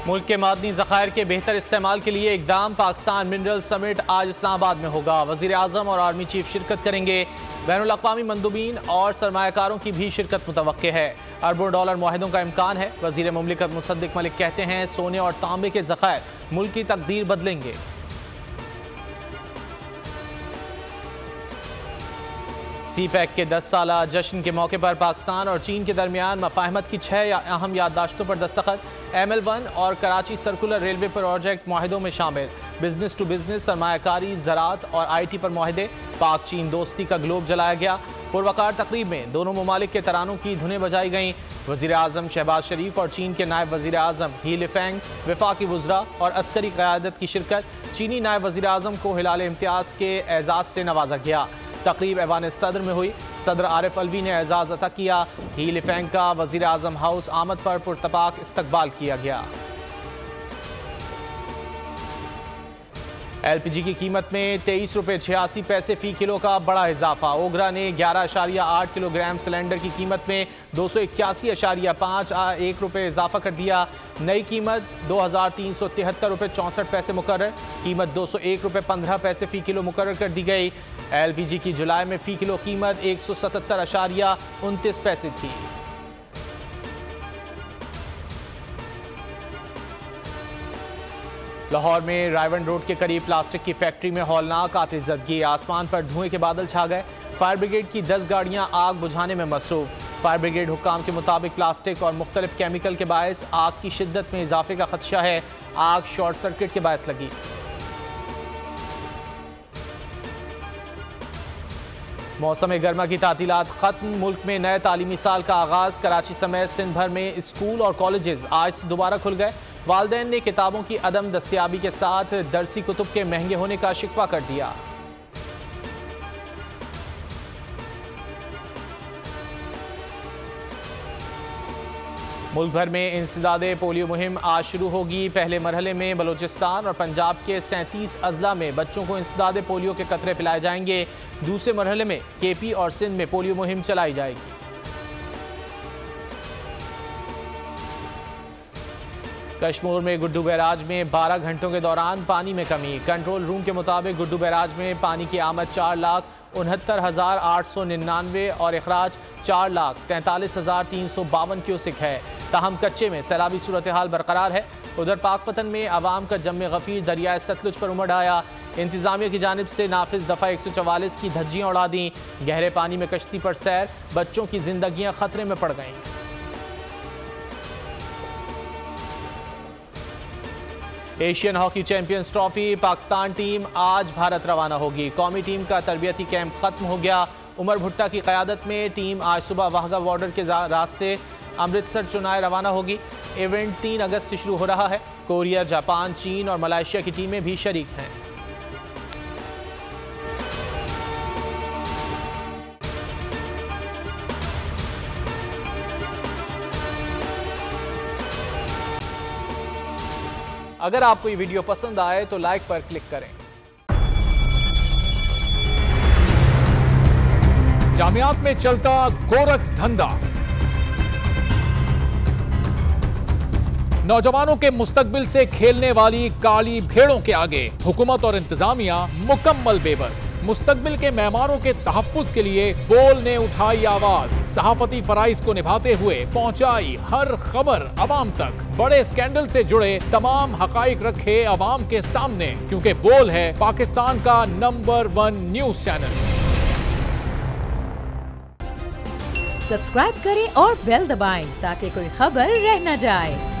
मुल्क के मादनी ज़खायर के बेहतर इस्तेमाल के लिए इक़दाम। पाकिस्तान मिनरल समिट आज इस्लामाबाद में होगा। वज़ीर आज़म और आर्मी चीफ शिरकत करेंगे। बैनुल अक़वामी मंदूबीन और सरमायाकारों की भी शिरकत मुतवक्के है। अरबों डॉलर मुआहिदों का इम्कान है। वज़ीर मुमलिकत मुसद्दिक मलिक कहते हैं सोने और तांबे के ज़खायर मुल्क की तकदीर बदलेंगे। CPEC के 10 साला जश्न के मौके पर पाकिस्तान और चीन के दरमियान मफाहमत की 6 अहम याददाश्तों पर दस्तखत। ML1 और कराची सर्कुलर रेलवे प्रोजेक्ट मुआहिदों में शामिल। बिजनेस टू बिजनेस, सरमायाकारी, ज़राअत और IT पर मुआहिदे। पाक चीन दोस्ती का ग्लोब जलाया गया। पुरवकार तकरीब में दोनों ममालिक के तरानों की धुनें बजाई गईं। वज़ीर आज़म शहबाज शरीफ और चीन के नायब वज़ीर आज़म ही लिफेंग, वफाकी वज़रा और अस्करी क़यादत की शिरकत। चीनी नायब वज़ीर आज़म को हिलाल इम्तियाज़ के एजाज़ से नवाजा गया। तकरीब ऐवान सदर में हुई। सदर आरिफ अलवी ने एजाज़ अता किया। ही लिफेंग का वज़ीर आज़म हाउस आमद पर पुरतपाक इस्तकबाल किया गया। LPG की कीमत में 23 रुपये 86 पैसे फ़ी किलो का बड़ा इजाफा। ओगरा ने 11.8 किलोग्राम सिलेंडर की कीमत में 281.51 रुपये इजाफा कर दिया। नई कीमत 2373 रुपये 64 पैसे मुकर्रर। कीमत 201 रुपये 15 पैसे फ़ी किलो मुकर्रर कर दी गई। LPG की जुलाई में फ़ी किलो कीमत 177.29 पैसे थी। लाहौर में रायवन रोड के करीब प्लास्टिक की फैक्ट्री में हौलनाक आतिशज़दगी। आसमान पर धुएं के बादल छा गए। फायर ब्रिगेड की 10 गाड़ियां आग बुझाने में मसरूफ। फायर ब्रिगेड हुक्काम के मुताबिक प्लास्टिक और मुख्तलिफ केमिकल के बायस आग की शिद्दत में इजाफे का खदशा है। आग शॉर्ट सर्किट के बायस लगी। मौसम गर्मा की तातीलात खत्म। मुल्क में नए तालीमी साल का आगाज़। कराची समेत सिंध भर में स्कूल और कॉलेजेस आज से दोबारा खुल गए। वालिदैन ने किताबों की अदम दस्तयाबी के साथ दरसी कुतुब के महंगे होने का शिकवा कर दिया। मुल्क भर में इंसदादे पोलियो मुहिम आज शुरू होगी। पहले मरहले में बलोचिस्तान और पंजाब के 37 अजला में बच्चों को इंसदादे पोलियो के कतरे पिलाए जाएंगे। दूसरे मरहले में KP और सिंध में पोलियो मुहिम चलाई जाएगी। कश्मीर में गुड्डू बैराज में 12 घंटों के दौरान पानी में कमी। कंट्रोल रूम के मुताबिक गुड्डू बैराज में पानी की आमद 4,69,899 और अखराज 4,43,352 क्यूसिक है। ताहम कच्चे में सैलाबी सूरत हाल बरकरार है। उधर पाकपतन में आवाम का जम्मे गफीर दरियाए सतलुज पर उमड़ आया। इंतजामिया की जानिब से नाफिज दफ़ा 144 की धज्जियाँ उड़ा दी। गहरे पानी में कश्ती पर सैर, बच्चों की जिंदगियाँ खतरे में पड़ गईं। Asian hockey champions trophy Pakistan team आज भारत रवाना होगी। कौमी टीम का तरबियती कैंप खत्म हो गया। उमर भुट्टा की क़यादत में टीम आज सुबह वाहगा बॉर्डर के रास्ते अमृतसर चुनाए रवाना होगी। इवेंट 3 अगस्त से शुरू हो रहा है। कोरिया, जापान, चीन और मलेशिया की टीमें भी शरीक हैं। अगर आपको ये वीडियो पसंद आए तो लाइक पर क्लिक करें। जामियात में चलता गोरख धंधा, नौजवानों के मुस्तकबिल से खेलने वाली काली भेड़ों के आगे हुकूमत और इंतजामिया मुकम्मल बेबस। मुस्तकबिल के मेहमानों के तहफ्फुज के लिए बोल ने उठाई आवाज। सहाफती फराइज को निभाते हुए पहुंचाई हर खबर अवाम तक। बड़े स्कैंडल से जुड़े तमाम हकाइक रखे अवाम के सामने, क्योंकि बोल है पाकिस्तान का नंबर 1 न्यूज चैनल। सब्सक्राइब करें और बेल दबाएं ताकि कोई खबर रह न जाए।